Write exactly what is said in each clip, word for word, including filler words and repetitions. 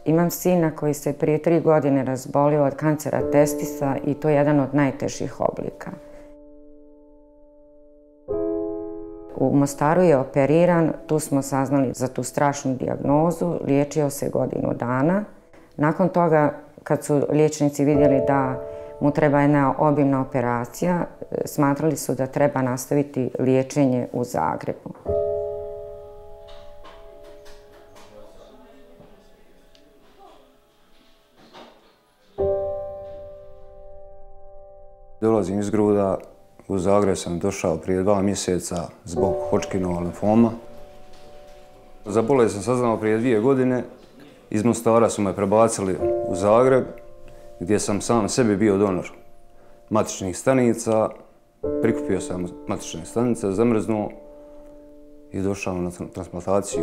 Imam sina koji se prije tri godine razbolio od kancera testisa i to je jedan od najtežih oblika. U Mostaru je operiran, tu smo saznali za tu strašnu dijagnozu, liječio se godinu dana. Nakon toga, kad su liječnici vidjeli da mu treba jedna obimna operacija, smatrali su da treba nastaviti liječenje u Zagrebu. Dolazim iz Gruda, u Zagreb sam došao prije dva mjeseca zbog Hodgkinova limfoma. Za bolest sam saznao prije dvije godine. Iz Mostara su me prebacili u Zagreb, gdje sam sam sebi bio donor matičnih stanica. Prikupio sam matične stanice, zamrznuo i došao na transplantaciju.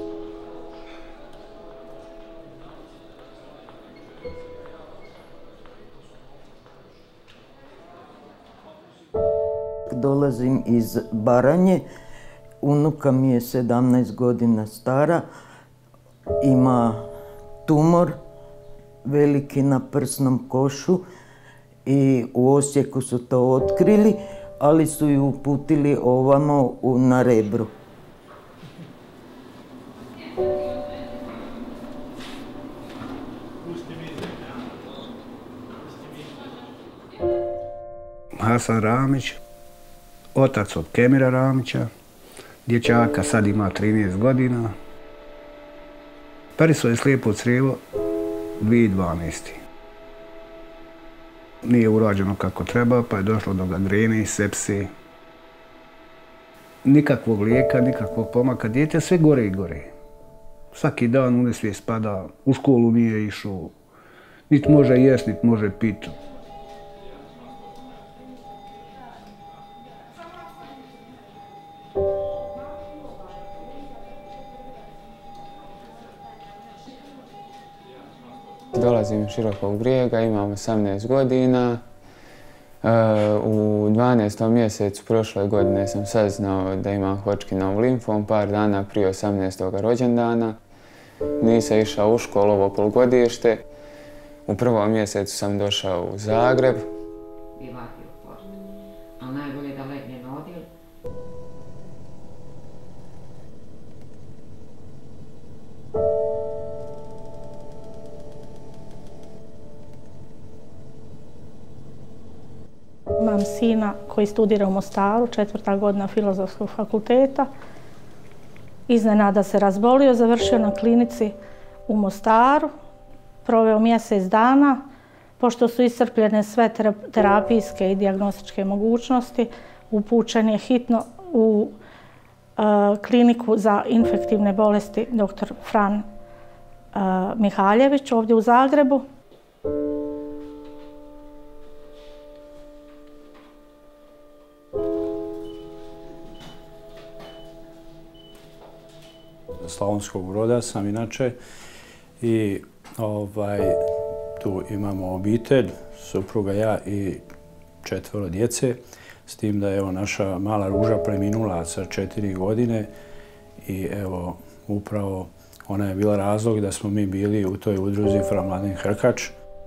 Dolazim iz Baranje, unuka mi je sedamnaest godina stara, ima tumor veliki na prsnom košu i u Osijeku su to otkrili, ali su ju uputili ovamo na Rebru. Hasan Ramić, otac od Kemira Ramića, dječaka, sad ima trinaest godina. Perisao je slijepo crijevo dvije tisuće dvanaeste. Nije urađeno kako treba, pa je došlo do gangrene i sepse. Nikakvog lijeka, nikakvog pomaka. Dijete sve gore i gore. Svaki dan u nesvijest spada, u školu nije išao. Niti može jest, niti može piti. Dolazim iz Širokog Brijega, imam osamnaest godina. U dvanaestom mjesecu prošle godine sam saznao da imam Hodgkinov limfom, par dana prije osamnaestog rođendana. Nisam išao u školu ovo polugodište. U prvom mjesecu sam došao u Zagreb. I vati u poštu. Ali najbolje da legne na odjel. Imam sina koji studira u Mostaru, četvrta godina Filozofskog fakulteta. Iznenada se razbolio, završio na klinici u Mostaru, proveo mjesec dana. Pošto su iscrpljene sve terapijske i dijagnostičke mogućnosti, upućen je hitno u uh, kliniku za infektivne bolesti doktor Fran uh, Mihaljević ovdje u Zagrebu. Slavonskog Broda sam inače i ovaj, tu imamo obitelj, supruga, ja i četvoro djece, s tim da je evo, naša mala Ruža preminula sa četiri godine i evo upravo ona je bila razlog da smo mi bili u toj udruzi Fra Mladen Hrkač.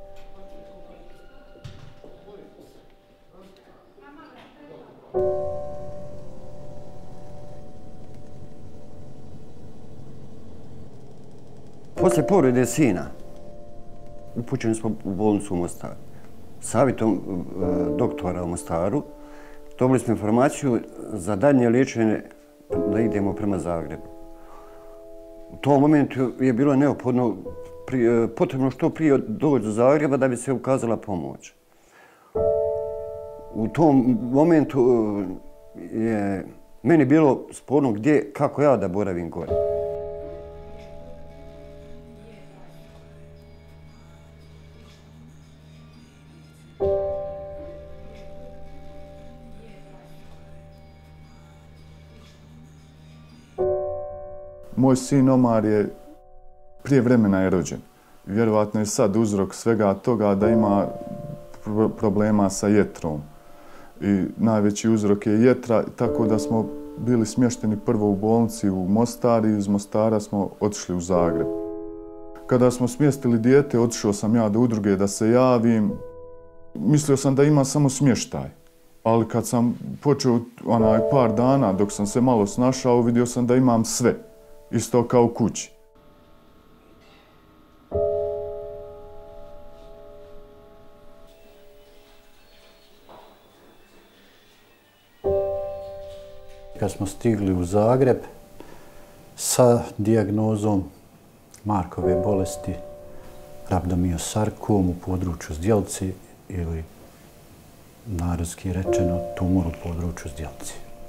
Poslije povrede sina upućeni smo u bolnicu u Mostaru. Savjetom doktora u Mostaru dobili smo informaciju za daljnje liječenje da idemo prema Zagrebu. U tom momentu je bilo neophodno, potrebno što prije doći do Zagreba da bi se ukazala pomoć. U tom momentu je meni bilo sporno gdje, kako ja da boravim gore. Moj sin Omar je prije vremena je rođen. Vjerovatno je sad uzrok svega toga da ima problema sa jetrom. I najveći uzrok je jetra, tako da smo bili smješteni prvo u bolnici u Mostar i iz Mostara smo otišli u Zagreb. Kada smo smjestili dijete, otišao sam ja do udruge da se javim. Mislio sam da ima samo smještaj. Ali kad sam počeo onaj par dana, dok sam se malo snašao, vidio sam da imam sve. Isto kao kući. Kad smo stigli u Zagreb sa dijagnozom Markove bolesti, rabdomiosarkom u području zdjelci ili narodski rečeno tumor u području zdjelci.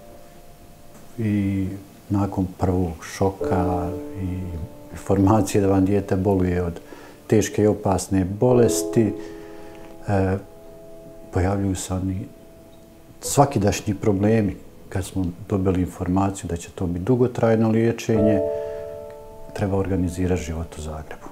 I nakon prvog šoka i informacije da vam dijete boluje od teške i opasne bolesti, e, pojavljuju se oni svakidašnji problemi. Kad smo dobili informaciju da će to biti dugotrajno liječenje, treba organizirati život u Zagrebu.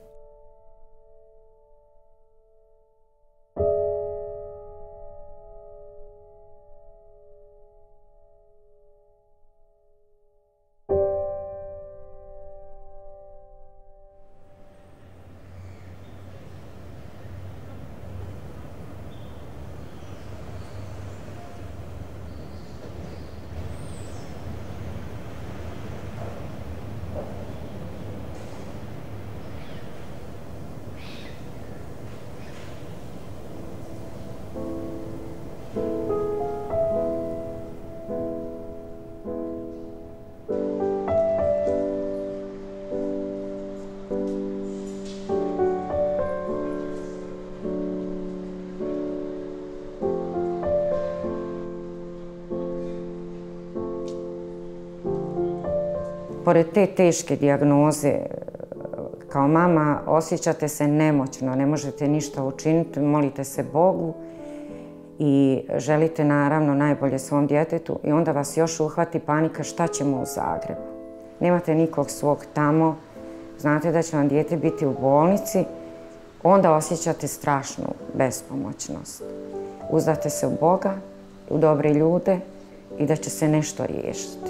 Pored te teške dijagnoze, kao mama osjećate se nemoćno, ne možete ništa učiniti, molite se Bogu i želite naravno najbolje svom djetetu i onda vas još uhvati panika šta ćemo u Zagrebu. Nemate nikog svog tamo, znate da će vam dijete biti u bolnici, onda osjećate strašnu bespomoćnost. Uzdate se u Boga, u dobre ljude i da će se nešto riješiti.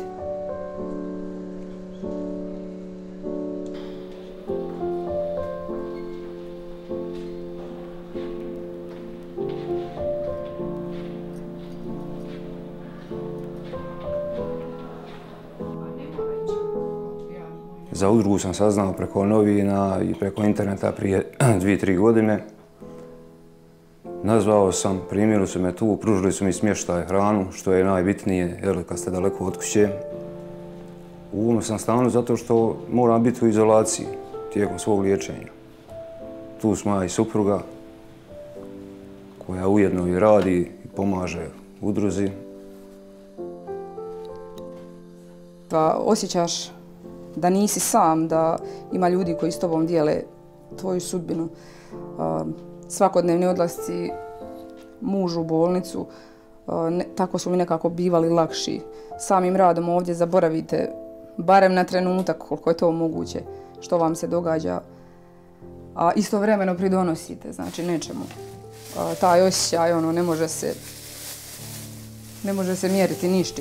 Za udrugu sam saznao preko novina i preko interneta prije dvije, tri godine. Nazvao sam, primili su me tu, pružili su mi smještaj, hranu, što je najbitnije, jer kad ste daleko od kuće. U ovom sam stanu zato što moram biti u izolaciji tijekom svog liječenja. Tu smo ja i supruga, koja ujedno i radi i pomaže udruzi. Pa osjećaš da nisi sam, da ima ljudi koji s tobom dijele tvoju sudbinu. Svakodnevni odlasci mužu u bolnicu, tako su mi nekako bivali lakši. Samim radom ovdje zaboravite, barem na trenutak koliko je to moguće, što vam se događa, a istovremeno pridonosite, znači nečemu. Taj osjećaj, ono, ne može se, ne može se mjeriti ništim.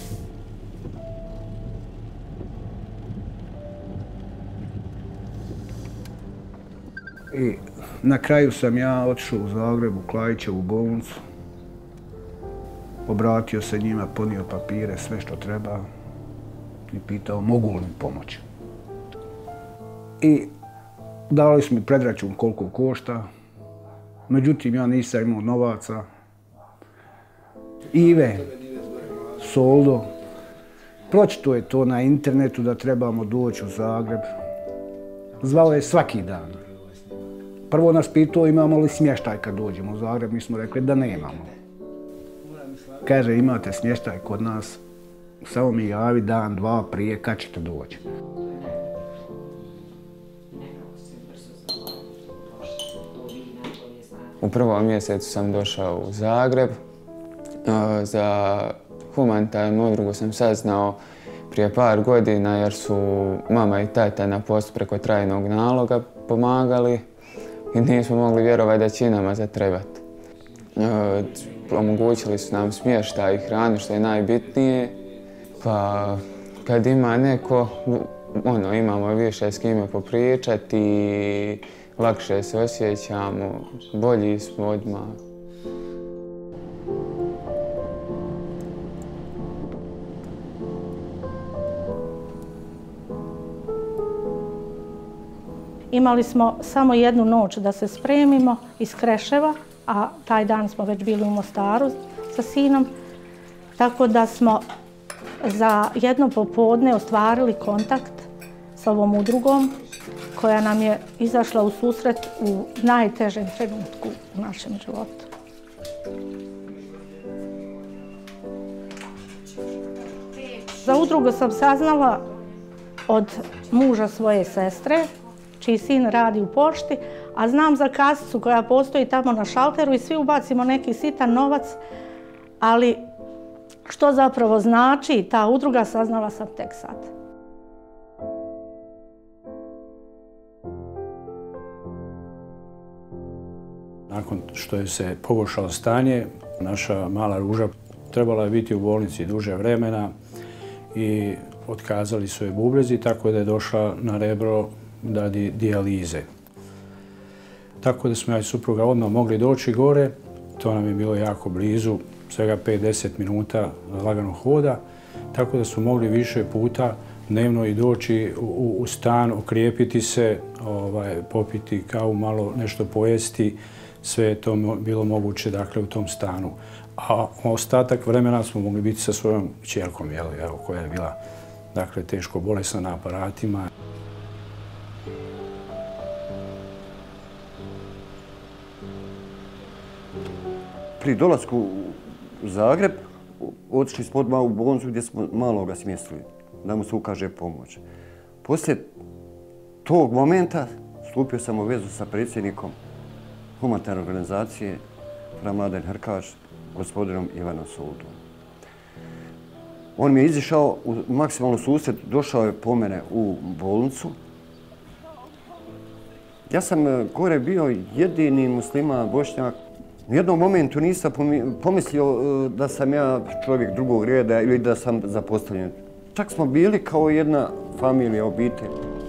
I na kraju sam ja otišao u Zagrebu, u Klajićevu bolnicu. Obratio se njima, ponio papire, sve što treba i pitao mogu li mi pomoći. I dali su mi predračun koliko košta. Međutim, ja nisam imao novaca. Ive, Soldo, pročito je to na internetu da trebamo doći u Zagreb. Zvao je svaki dan. Prvo nas pitao imamo li smještaj kad dođemo u Zagreb, mi smo rekli da nemamo. Kaže imate smještaj kod nas, samo mi javi dan, dva prije kad ćete doći. U prvom mjesecu sam došao u Zagreb. Za humanitarnu udrugu sam saznao prije par godina jer su mama i tata na poslu preko trajnog naloga pomagali i nismo mogli vjerovati da će nama zatrebati. Omogućili su nam smještaj i hranu, što je najbitnije. Pa kad ima neko, ono, imamo više s kime popričati i lakše se osjećamo, bolji smo odmah. Imali smo samo jednu noć da se spremimo iz Kreševa, a taj dan smo već bili u Mostaru sa sinom, tako da smo za jedno popodne ostvarili kontakt s ovom udrugom koja nam je izašla u susret u najtežem trenutku u našem životu. Za udrugu sam saznala od muža svoje sestre, čiji sin radi u pošti, a znam za kasicu koja postoji tamo na šalteru i svi ubacimo neki sitan novac, ali što zapravo znači ta udruga saznala sam tek sad. Nakon što je se pogoršalo stanje, naša mala Ruža trebala je biti u bolnici duže vremena i otkazali su je bubrezi, tako da je došla na Rebro radi dijalize. Tako da smo ja i supruga odmah mogli doći gore, to nam je bilo jako blizu, svega pet do deset minuta laganog hoda, tako da smo mogli više puta dnevno i doći u, u stan, okrijepiti se, ovaj, popiti kavu, malo nešto pojesti, sve je to bilo moguće dakle, u tom stanu. A ostatak vremena smo mogli biti sa svojom kćerkom, koja je bila dakle, teško bolesna na aparatima. Pri dolasku u Zagreb otišli smo odmah u bolnicu gdje smo malo ga smjestili, da mu se ukaže pomoć. Poslije tog momenta stupio sam u vezu sa predsjednikom humanitarne organizacije Fra Mladen Hrkač, gospodinom Ivanom Soldom. On mi je izišao u maksimalnu susret, došao je po mene u bolnicu. Ja sam gore bio jedini musliman Bošnjak. U jednom momentu nisam pomislio da sam ja čovjek drugog reda ili da sam zapostavljen. Čak smo bili kao jedna familija, obitelj.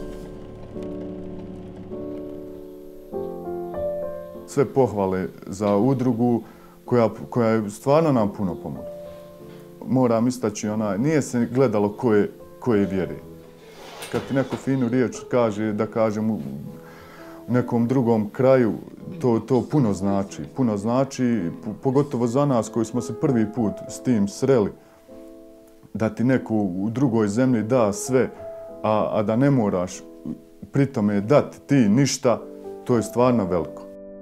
Sve pohvale za udrugu koja, koja je stvarno nam puno pomogla. Moram istaći, ona, nije se gledalo koje, koje vjere. Kad ti neko finu riječ kaže, da kažem, u nekom drugom kraju, to, to puno znači. Puno znači, pogotovo za nas koji smo se prvi put s tim sreli, da ti neko u drugoj zemlji da sve, a, a da ne moraš pri tome dati ti ništa, to je stvarno veliko.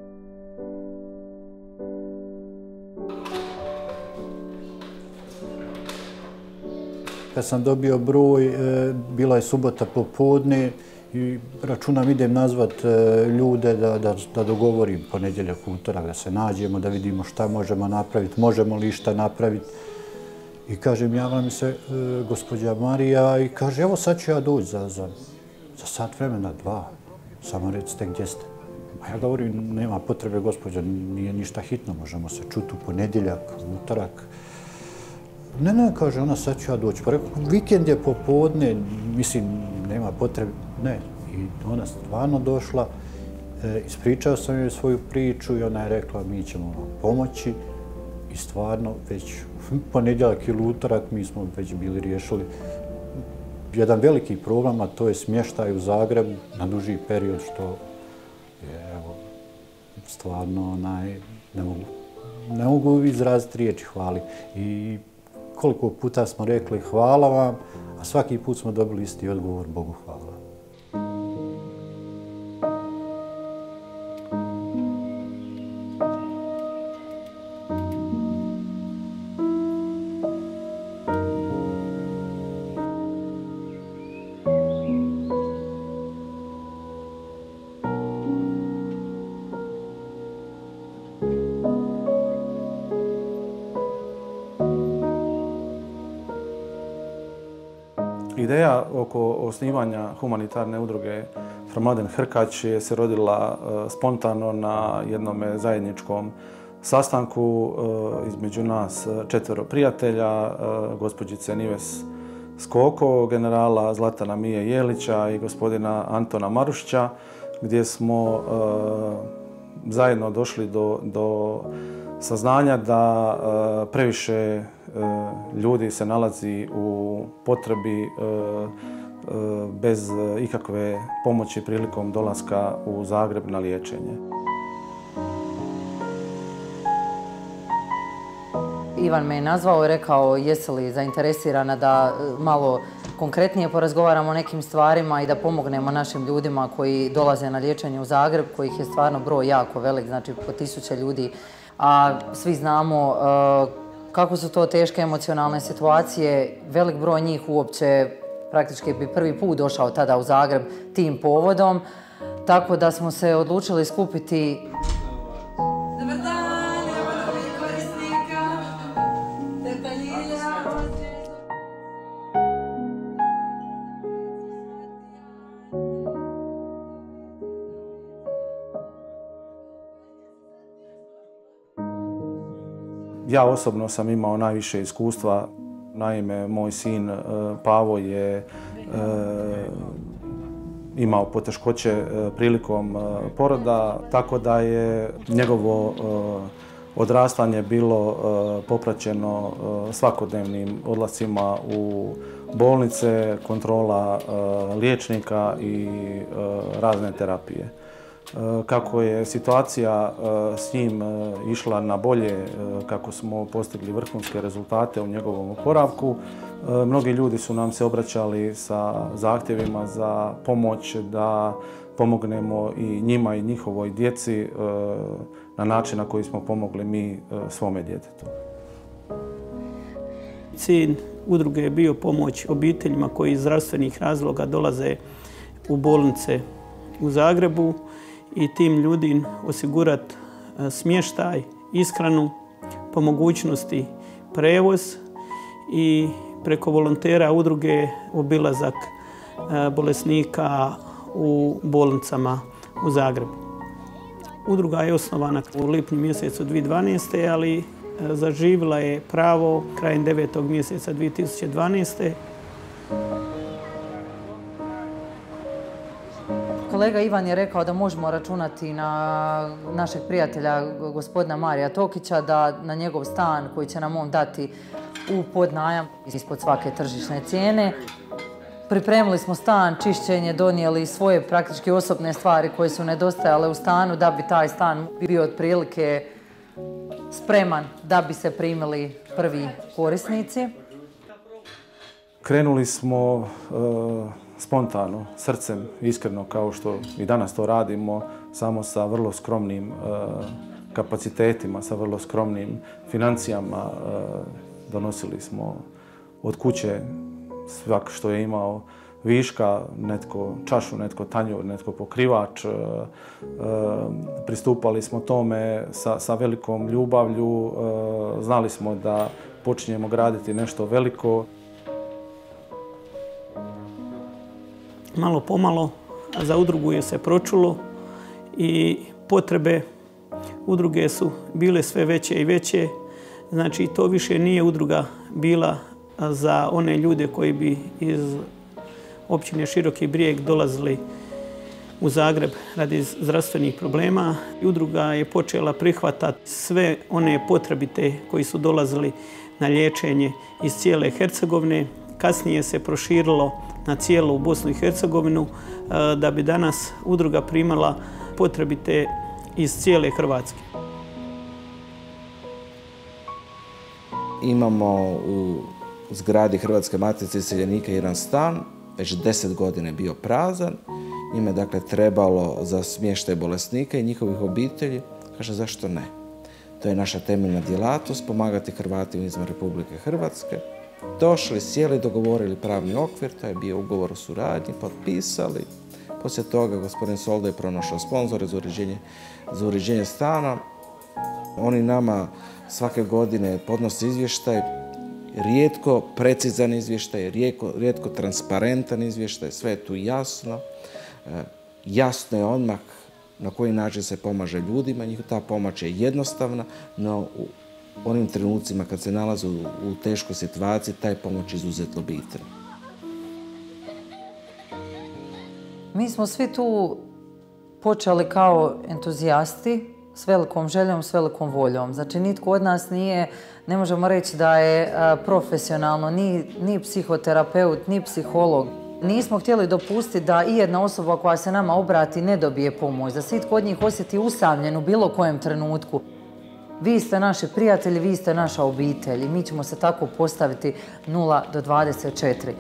Kad sam dobio broj, bila je subota popodne i računam idem nazvat ljude da, da, da dogovorim ponedjeljak, utorak, da se nađemo, da vidimo šta možemo napraviti, možemo li šta napraviti. I kažem, javila mi se e, gospođa Marija i kaže, evo sad ću ja doći za, za, za sat vremena, dva, samo recite gdje ste. A ja govorim, nema potrebe gospođa, nije ništa hitno, možemo se čuti u ponedjeljak, utorak. Ne, ne, kaže ona, sad ću ja doći. Pa rekao, vikend je popodne, mislim, nema potrebe. Ne, i ona stvarno došla, e, ispričao sam joj svoju priču i ona je rekla, mi ćemo vam pomoći. I stvarno, već ponedjeljak ili utorak mi smo već bili riješili jedan veliki problem, a to je smještaj u Zagrebu na duži period, što je, evo, stvarno, onaj, ne mogu, ne mogu izraziti riječi hvali. I koliko puta smo rekli hvala vam, a svaki put smo dobili isti odgovor, Bogu hvala. Ideja oko osnivanja humanitarne udruge Fra Mladen Hrkač je se rodila spontano na jednom zajedničkom sastanku između nas četvero prijatelja, gospođice Nives Skoko, generala Zlatana Mije Jelića i gospodina Antona Marušića, gdje smo zajedno došli do, do saznanja da previše ljudi se nalazi u potrebi bez ikakve pomoći prilikom dolaska u Zagreb na liječenje. Ivan me je nazvao i rekao jesi li zainteresirana da malo konkretnije porazgovaramo o nekim stvarima i da pomognemo našim ljudima koji dolaze na liječenje u Zagreb, kojih je stvarno broj jako velik, znači po tisuće ljudi. A svi znamo kako su to teške emocionalne situacije, velik broj njih uopće praktički bi prvi put došao tada u Zagreb tim povodom, tako da smo se odlučili skupiti. Ja osobno sam imao najviše iskustva. Naime, moj sin Pavo je imao poteškoće prilikom poroda, tako da je njegovo odrastanje bilo popraćeno svakodnevnim odlascima u bolnice, kontrola liječnika i razne terapije. Kako je situacija s njim išla na bolje, kako smo postigli vrhunske rezultate u njegovom oporavku, mnogi ljudi su nam se obraćali sa zahtjevima za pomoć da pomognemo i njima i njihovoj djeci na način na koji smo pomogli mi svome djetetu. Cilj udruge je bio pomoć obiteljima koji iz zdravstvenih razloga dolaze u bolnice u Zagrebu i tim ljudima osigurati smještaj, ishranu, po mogućnosti prevoz i preko volontera udruge obilazak bolesnika u bolnicama u Zagrebu. Udruga je osnovana u lipnju mjesecu dvije tisuće dvanaeste. ali zaživjela je pravo krajem devetog mjeseca dvije tisuće dvanaeste. Kolega Ivan je rekao da možemo računati na našeg prijatelja gospodina Marija Tokića, da na njegov stan koji će nam on dati u podnajam ispod svake tržišne cijene. Pripremili smo stan, čišćenje, donijeli svoje praktički osobne stvari koje su nedostajale u stanu da bi taj stan bio otprilike spreman da bi se primili prvi korisnici. Krenuli smo uh, spontano, srcem, iskreno, kao što i danas to radimo, samo sa vrlo skromnim uh, kapacitetima, sa vrlo skromnim financijama. Uh, donosili smo od kuće svak što je imao viška, netko čašu, netko tanjur, netko pokrivač. Uh, uh, pristupali smo tome sa, sa velikom ljubavlju, uh, znali smo da počinjemo graditi nešto veliko. Malo pomalo za udrugu je se pročulo i potrebe udruge su bile sve veće i veće. Znači to više nije udruga bila za one ljude koji bi iz općine Široki Brijeg dolazili u Zagreb radi zdravstvenih problema. Udruga je počela prihvatati sve one potrebite koji su dolazili na liječenje iz cijele Hercegovine. Kasnije se proširilo na cijelu Bosnu i Hercegovinu da bi danas udruga primala potrebite iz cijele Hrvatske. Imamo u zgradi Hrvatske matice iseljenika jedan stan, već deset godina je bio prazan. Njima je dakle trebalo za smještaj bolesnika i njihovih obitelji. Kaže, zašto ne? To je naša temeljna djelatnost, pomagati Hrvatima izvan Republike Hrvatske. Došli, sjeli, dogovorili pravni okvir, to je bio ugovor o suradnji, potpisali. Poslije toga gospodin Solda je pronašao sponzore za uređenje, za uređenje stana. Oni nama svake godine podnose izvještaj, rijetko precizan izvještaj, rijetko, rijetko transparentan izvještaj, sve je tu jasno. Jasno je odmah na koji način se pomaže ljudima, ta pomoć je jednostavna, no u onim trenucima kad se nalaze u, u teškoj situaciji, taj pomoć je izuzetno bitan. Mi smo svi tu počeli kao entuzijasti, s velikom željom, s velikom voljom. Znači, nitko od nas nije, ne možemo reći da je profesionalno, ni, ni psihoterapeut, ni psiholog. Nismo htjeli dopustiti da i jedna osoba koja se nama obrati ne dobije pomoć, da svatko od njih osjeti usamljen u bilo kojem trenutku. Vi ste naši prijatelji, vi ste naša obitelj i mi ćemo se tako postaviti nula do dvadeset četiri.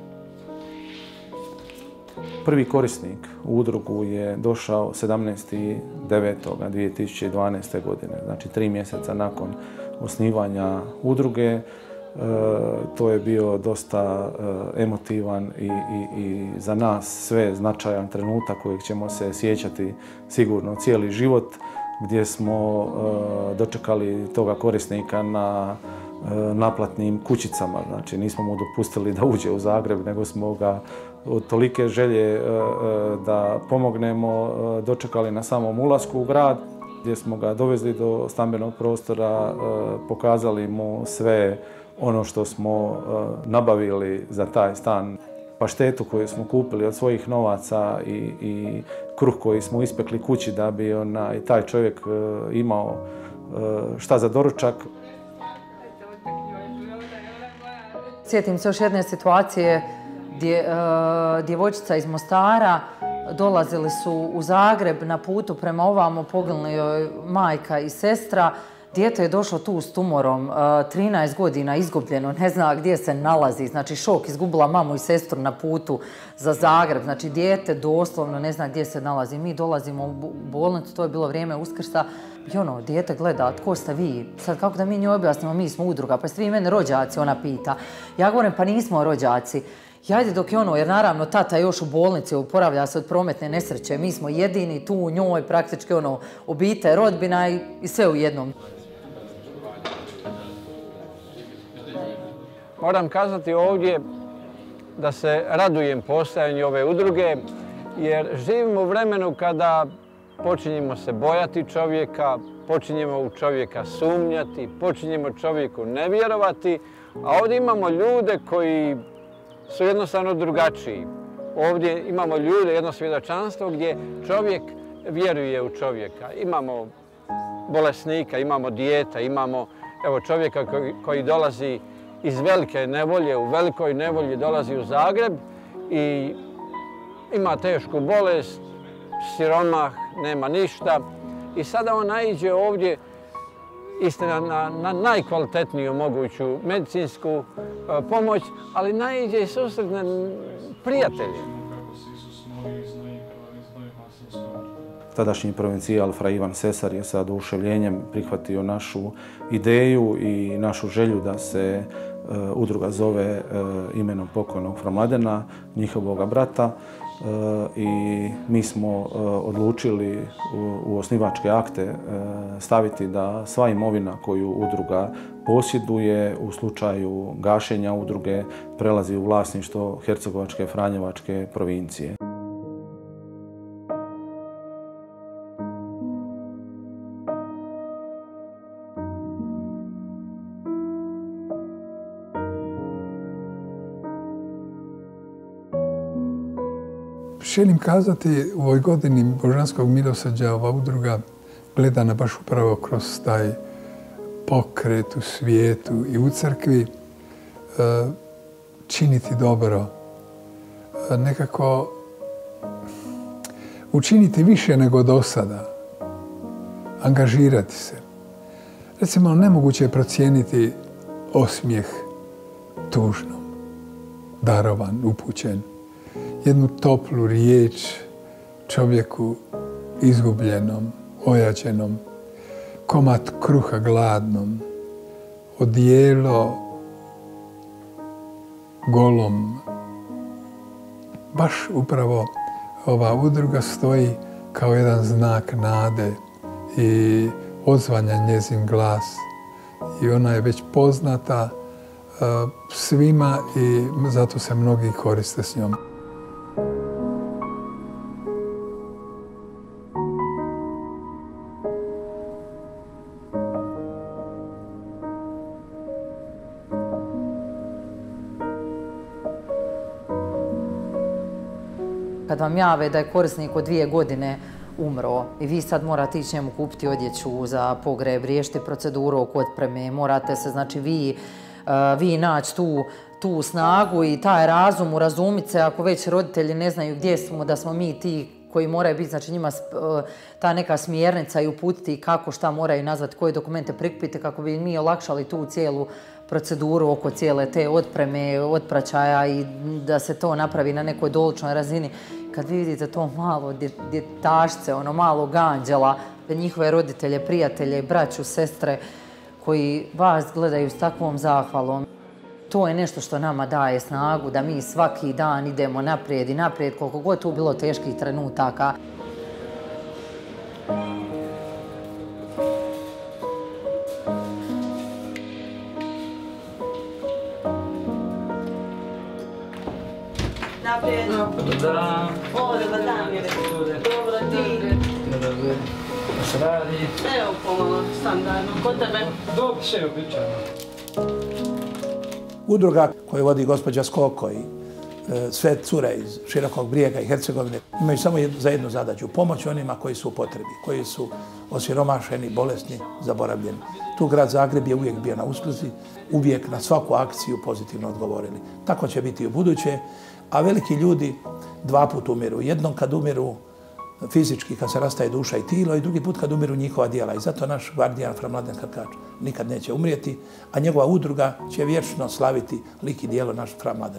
Prvi korisnik u udrugu je došao sedamnaestog devetog dvije tisuće dvanaeste. godine, znači tri mjeseca nakon osnivanja udruge. E, to je bio dosta e, emotivan i, i, i za nas sve značajan trenutak kojeg ćemo se sjećati sigurno cijeli život, gdje smo e, dočekali toga korisnika na e, naplatnim kućicama. Znači, nismo mu dopustili da uđe u Zagreb, nego smo ga od tolike želje e, e, da pomognemo e, dočekali na samom ulasku u grad, gdje smo ga dovezli do stambenog prostora, e, pokazali mu sve ono što smo e, nabavili za taj stan. Paštetu koju smo kupili od svojih novaca i, i kruh koji smo ispekli kući da bi onaj, taj čovjek e, imao e, šta za doručak. Sjetim se još jedne situacije gdje uh, djevojčica iz Mostara dolazili su u Zagreb na putu prema ovamo, poginuli joj majka i sestra. Dijete je došlo tu s tumorom, uh, trinaest godina, izgubljeno, ne zna gdje se nalazi. Znači, šok, izgubila mamu i sestru na putu za Zagreb. Znači, dijete doslovno ne zna gdje se nalazi. Mi dolazimo u bolnicu, to je bilo vrijeme Uskrsa. I ono, dijete gleda, tko ste vi? Sad kako da mi njoj objasnimo, mi smo udruga, pa ste vi mene rođaci, ona pita. Ja govorim, pa nismo rođaci. I ajde dok je ono, jer naravno tata još u bolnici oporavlja se od prometne nesreće. Mi smo jedini tu u njoj, praktički ono, obitelj, rodbina i, i sve u jednom. Moram kazati ovdje da se radujem postojanju ove udruge, jer živimo u vremenu kada počinjemo se bojati čovjeka, počinjemo u čovjeka sumnjati, počinjemo čovjeku ne vjerovati, a ovdje imamo ljude koji su jednostavno drugačiji. Ovdje imamo ljude, jedno svjedočanstvo gdje čovjek vjeruje u čovjeka. Imamo bolesnika, imamo dijeta, imamo evo, čovjeka koji, koji dolazi iz velike nevolje, u velikoj nevolji dolazi u Zagreb i ima tešku bolest, siromah, nema ništa. I sada on naiđe ovdje istina na, na najkvalitetniju moguću medicinsku uh, pomoć, ali naiđe i susretne prijatelje. Tadašnji provincijal fra Ivan Sesar je sa oduševljenjem prihvatio našu ideju i našu želju da se uh, udruga zove uh, imenom pokojnog fra Mladena, njihovog brata. Uh, I mi smo uh, odlučili u, u osnivačke akte uh, staviti da sva imovina koju udruga posjeduje u slučaju gašenja udruge prelazi u vlasništvo Hercegovačke Franjevačke provincije. Želim kazati, u ovoj godini Božanskog milosrđa ova udruga gledana baš upravo kroz taj pokret u svijetu i u crkvi, činiti dobro, nekako učiniti više nego do sada, angažirati se. Recimo, nemoguće je procijeniti osmijeh tužnom, darovan, upućen, jednu toplu riječ čovjeku izgubljenom, ojađenom, komad kruha gladnom, odijelo golom. Baš upravo ova udruga stoji kao jedan znak nade i odzvanja njezin glas. I ona je već poznata uh, svima i zato se mnogi koriste s njom. Kad vam jave da je korisnik od dvije godine umro i vi sad morate ići njemu kupiti odjeću za pogreb, riješiti proceduru oko otpreme, morate se, znači, vi, vi naći tu, tu snagu i taj razum, urazumiti se ako već roditelji ne znaju gdje smo, da smo mi ti koji moraju biti, znači njima ta neka smjernica i uputiti kako šta moraju nazvati, koje dokumente prikupiti kako bi mi olakšali tu cijelu proceduru oko cijele te otpreme, otpraćaja i da se to napravi na nekoj doličnoj razini. Kad vi vidite to malo djetašce, ono malog anđela, njihove roditelje, prijatelje, braću, sestre koji vas gledaju s takvom zahvalom, to je nešto što nama daje snagu da mi svaki dan idemo naprijed i naprijed koliko god tu bilo teških trenutaka. Naprijed. Dobar dan. O, dobar dan, Mire. Dobro, ti. Dobro. Šta se radi? Evo, pomalo, standardno. Kod tebe? Dobro, sve je običajno. Udruga koju vodi gospođa Skoko i e, sve cure iz Širokog Brijega i Hercegovine imaju samo jednu, za jednu zadaću, pomoć onima koji su u potrebi, koji su osiromašeni, bolesni, zaboravljeni. Tu grad Zagreb je uvijek bio na usluzi, uvijek na svaku akciju pozitivno odgovorili. Tako će biti i u buduće, a veliki ljudi dva put umiru. Jednom kad umiru fizički, kad se rastaje duša i tijelo, i drugi put kad umiru njihova djela. I zato naš gvardijan Fra Mladen Krkač nikad neće umrijeti, a njegova udruga će vječno slaviti lik i djelo našeg Fra Mladena.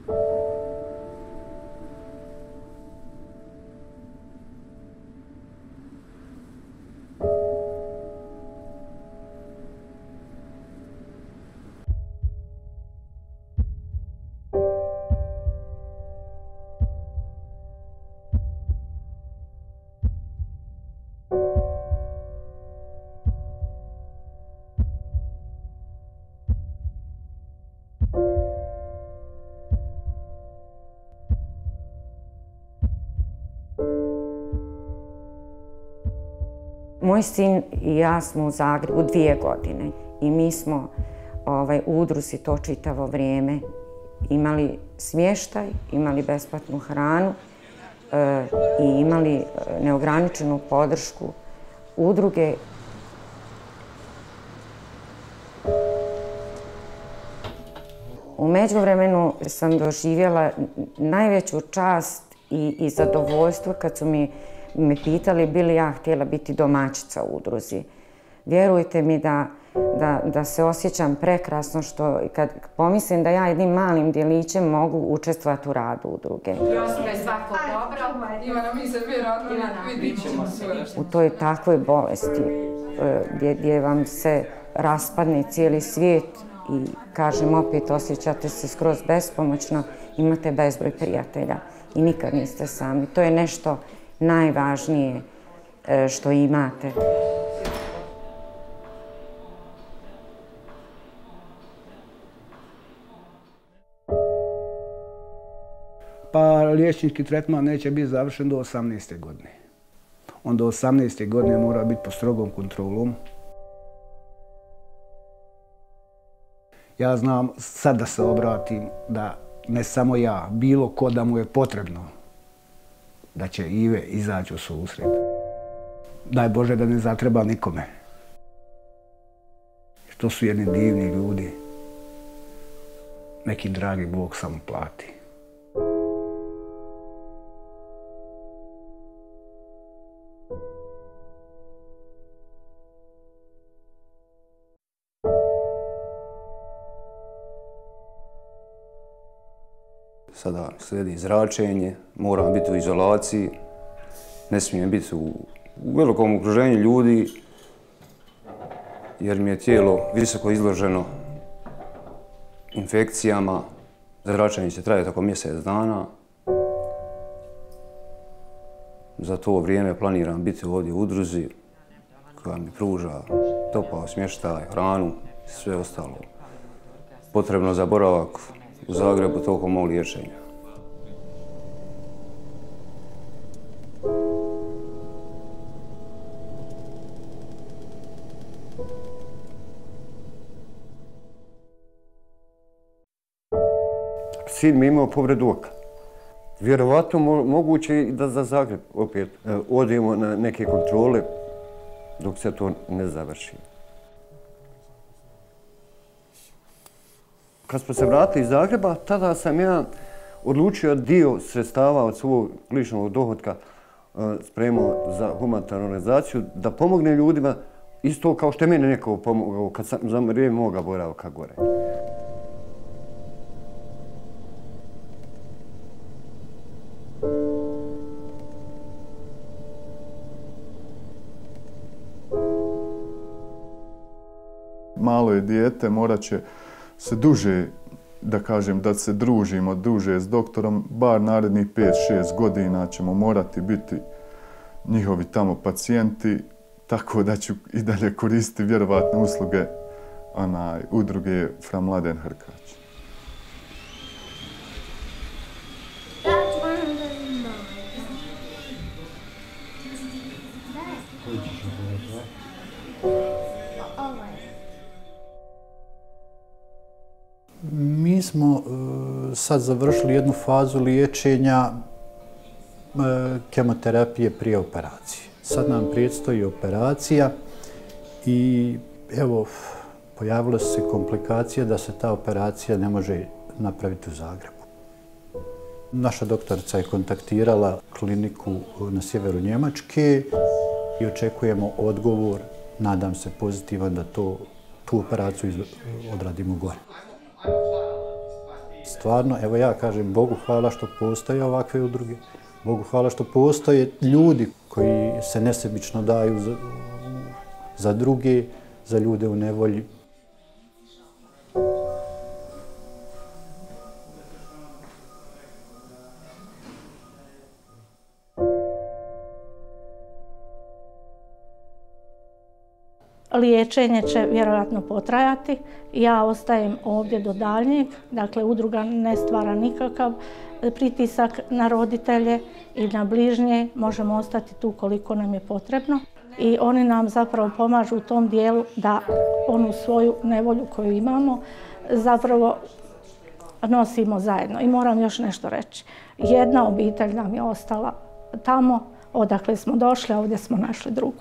Moj sin i ja smo u Zagrebu dvije godine i mi smo ovaj, u udruzi to čitavo vrijeme imali smještaj, imali besplatnu hranu e, i imali neograničenu podršku udruge. U međuvremenu sam doživjela najveću čast i, i zadovoljstvo kad su mi me pitali bi li ja htjela biti domaćica u udruzi. Vjerujte mi da, da, da se osjećam prekrasno što kad pomislim da ja jednim malim djelićem mogu učestvovati u radu udruge. Josme, svako dobro. Ivana, mi se vjerojatno vidit ćemo sve. U toj takvoj bolesti gdje, gdje vam se raspadne cijeli svijet i kažem opet osjećate se skroz bespomoćno, imate bezbroj prijatelja i nikad niste sami. To je nešto najvažnije što imate. Pa liječnički tretman neće biti završen do osamnaeste godine. On do osamnaeste godine mora biti pod strogom kontrolom. Ja znam sad da se obratim da ne samo ja, bilo ko da mu je potrebno da će Ive izaći u susret. Daj Bože da ne zatreba nikome. To su jedni divni ljudi. Neki dragi Bog samo plati. Sada slijedi zračenje, moram biti u izolaciji, ne smijem biti u, u velikom okruženju ljudi jer mi je tijelo visoko izloženo infekcijama. Zračenje će trajati oko mjesec dana. Za to vrijeme planiram biti ovdje u udruzi koja mi pruža topao smještaj, hranu i sve ostalo potrebno za boravak u Zagrebu tokom mog liječenja. Sin mi imao povredu oka. Vjerovatno moguće i da za Zagreb opet odemo na neke kontrole dok se to ne završi. Kad smo se vratili iz Zagreba, tada sam ja odlučio dio sredstava od svog ličnog dohotka spremao za humanitarnu organizaciju da pomogne ljudima isto kao što je meni neko pomogao kad sam za vrijeme moga boravka gore. Malo je dijete, morat će se duže, da kažem, da se družimo duže s doktorom, bar narednih pet šest godina ćemo morati biti njihovi tamo pacijenti, tako da ću i dalje koristiti vjerovatne usluge onaj, udruge Fra Mladen Hrkać. Mi smo uh, sad završili jednu fazu liječenja uh, kemoterapije prije operacije. Sad nam predstoji operacija i evo, pojavile su se komplikacije da se ta operacija ne može napraviti u Zagrebu. Naša doktorica je kontaktirala kliniku na sjeveru Njemačke i očekujemo odgovor, nadam se pozitivan, da to, tu operaciju odradimo gore. Stvarno, evo ja kažem Bogu hvala što postoje ovakve udruge. Bogu hvala što postoje ljudi koji se nesebično daju za, za druge, za ljude u nevolji. Liječenje će vjerojatno potrajati. Ja ostajem ovdje do daljnjeg. Dakle, udruga ne stvara nikakav pritisak na roditelje i na bližnje. Možemo ostati tu koliko nam je potrebno. I oni nam zapravo pomažu u tom dijelu da onu svoju nevolju koju imamo zapravo nosimo zajedno. I moram još nešto reći. Jedna obitelj nam je ostala tamo odakle smo došli, a ovdje smo našli drugu.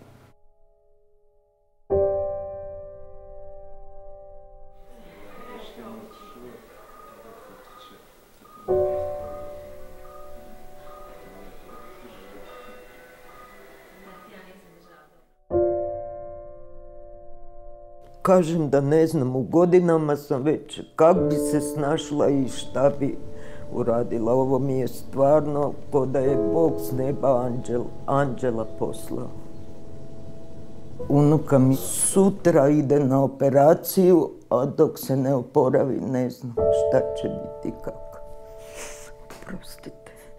Kažem da ne znam, u godinama sam već kako bi se snašla i šta bi uradila. Ovo mi je stvarno ko da je Bog s neba anđel, anđela poslao. Unuka mi sutra ide na operaciju, a dok se ne oporavi ne znam šta će biti i kako. Prostite.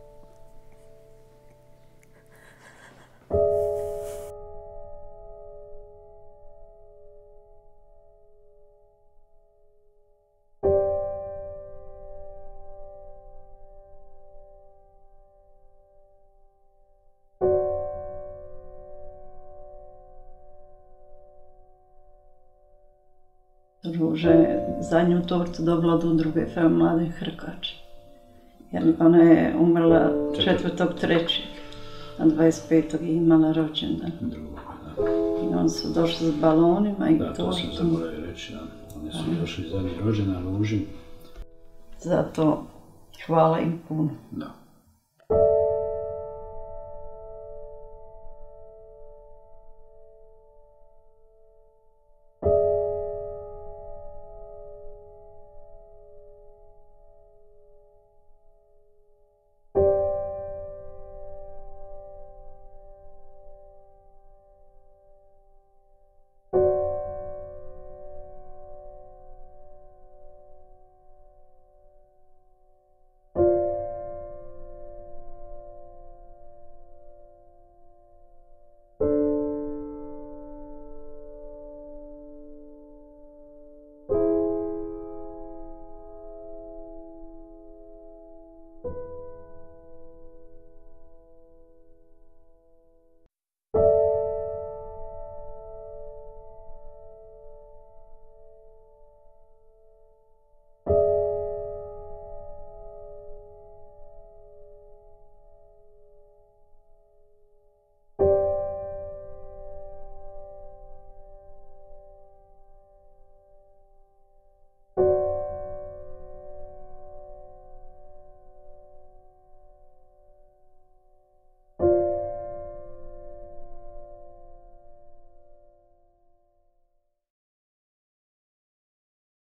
Ruža je zadnju tortu dobila od udruge Fra Mladen Hrkać. Jer ona je umrla četvrtog trećeg a dvadeset petog je imala rođendan. I oni su došli s balonima i da, to. Da, to sam zaboravio reći. Da. Oni su da. došli zadnji rođendan, Ruži. Zato hvala im puno. Da.